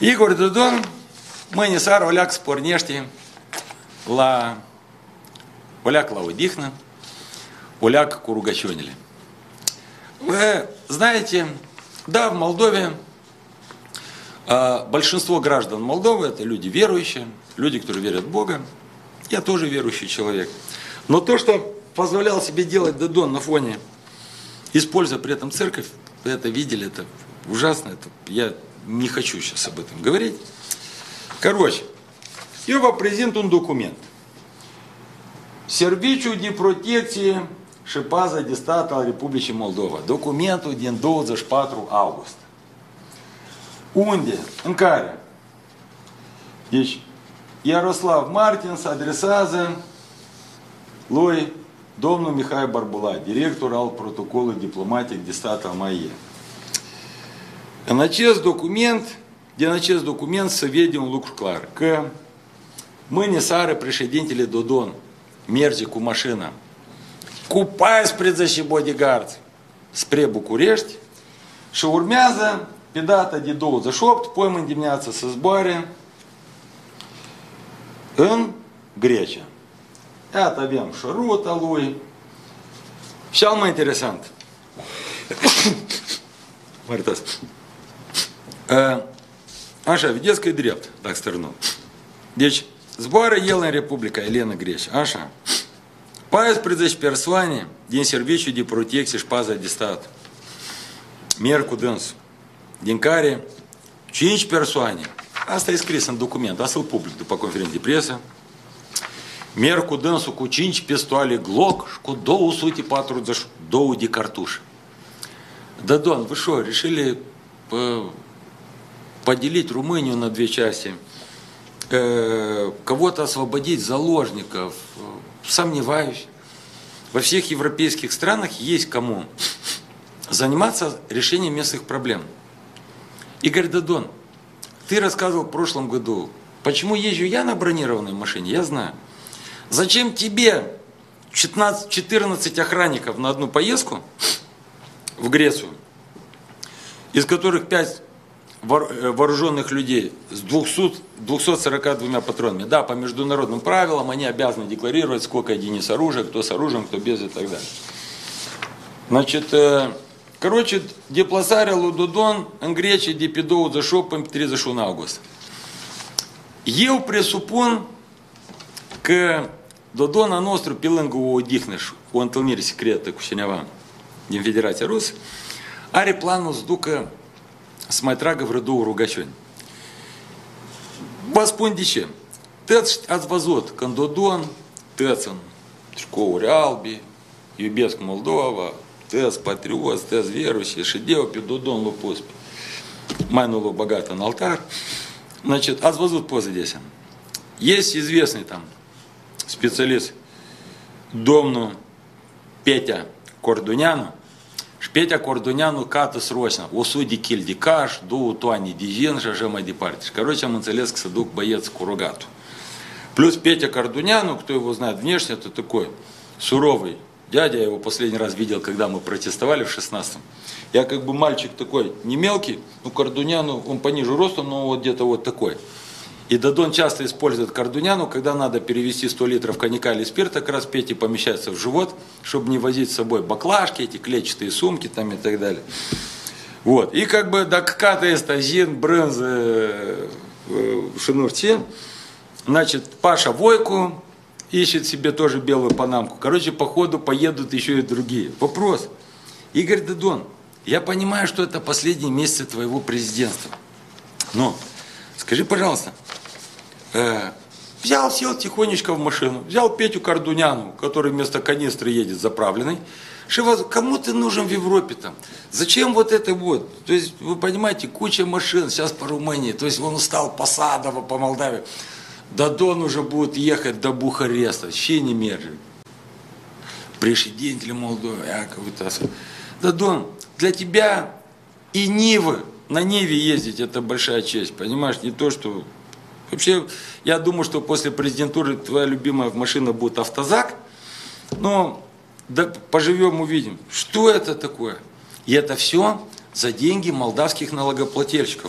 Igor Dodon, mâine seară o leac spornește o leac la odihnă, o leac cu rugăciunile. Вы знаете, да, в Молдове большинство граждан Молдовы это люди верующие, люди, которые верят в Бога. Я тоже верующий человек. Но то, что позволял себе делать Додон на фоне, используя при этом церковь, вы это видели, это ужасно, я не хочу сейчас об этом говорить. Короче, eu vă prezint un document. Serviciul de protecție și pază de stat al Republicii Moldova. Documentul din 24 august. În care deci Iaroslav Martin se adresează lui domnul Mihai Barbula, director al protocolului diplomatic de stat al MAIE. Din acest document se vede un lucru clar, că mâine seară președintele Dodon merge cu mașina cu 14 bodyguards spre București și urmează pe data de 28, poimâine dimineață să zboare în Grecia. Iată avem și ruta lui. Cel mai interesant. Mă iertați. Așa, vedeți că e drept, dacă stârnul. Deci, zboară el în Republica Elena Grecia. Așa. 14 persoane din Serviciul de Protecție și Pază de Stat merg cu dânsul, din care 5 persoane, asta e scris în document, asta îl public după conferință de presă, merg cu dânsul cu 5 pistoale Glock și cu 242 de cartușe. Dodon, вы что, решили поделить Румынию на две части, кого-то освободить заложников? Сомневаюсь. Во всех европейских странах есть кому заниматься решением местных проблем. Игорь Додон, ты рассказывал в прошлом году, почему езжу я на бронированной машине, я знаю. Зачем тебе 14 охранников на одну поездку в Грецию, из которых 5 вооруженных людей с 242 патронами. Да, по международным правилам они обязаны декларировать, сколько единиц оружия, кто с оружием, кто без и так далее. Значит, короче, deplasarea Додон în Grecia de pe 28 până pe 31 august. Eu presupun că Dodona nostru, pe lângă o odihnă și o întâlnire secretă cu cineva din Federația Rusă, are planul să ducă să mai tragă vreo 2 rugăciuni. Vă spun de ce. Toți ați văzut când Dodon, toți în școuri albi, iubesc Moldova, toți patrioți, toți верующие, și Deu pe Dodon l-a pus mai nu l-a băgat în altar. Значит, ați văzut poze de astea. Есть известный там специалист, domnul Петя Кордуняну. Și Петя Corduneanu cată sroșna 100 de kg de caș, 2 toane de jen și așa mai departe. Și, короче, am înțeles că se duc băieți cu rogatul. Плюс Петя Corduneanu, кто его знает внешне, это такой суровый дядя. Я его последний раз видел, когда мы протестовали в 16-м. Я как бы мальчик такой, не мелкий, но Corduneanu, он пониже ростом, но вот где-то вот такой. И Додон часто использует Corduneanu, когда надо перевести 100 литров коньяка или спирта, как раз Пете помещается в живот, чтобы не возить с собой баклажки, эти клетчатые сумки там и так далее. Вот. И как бы докката эстазин, брынза, шинурти. Значит, Паша Войку ищет себе тоже белую панамку. Короче, по ходу поедут еще и другие. Вопрос. Игорь Додон, я понимаю, что это последние месяцы твоего президентства. Но скажи, пожалуйста, взял, сел тихонечко в машину, взял Петю Кордуняну, который вместо канистры едет заправленный. Кому ты нужен в Европе там? Зачем вот это вот? То есть, вы понимаете, куча машин сейчас по Румынии. То есть, он устал по Садово, по Молдавии. Додон уже будет ехать до Бухареста. Ще не мерзли. Președintele Молдовы, Додон, для тебя и Нивы, на Ниве ездить, это большая честь, понимаешь, не то, что... Вообще, я думаю, что после президентуры твоя любимая машина будет автозак, но да, поживем, увидим, что это такое. И это все за деньги молдавских налогоплательщиков.